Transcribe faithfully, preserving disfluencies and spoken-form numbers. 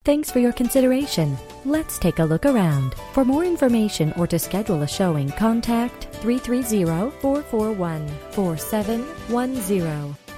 Thanks for your consideration. Let's take a look around. For more information or to schedule a showing, contact three three zero, four four one, four seven one zero.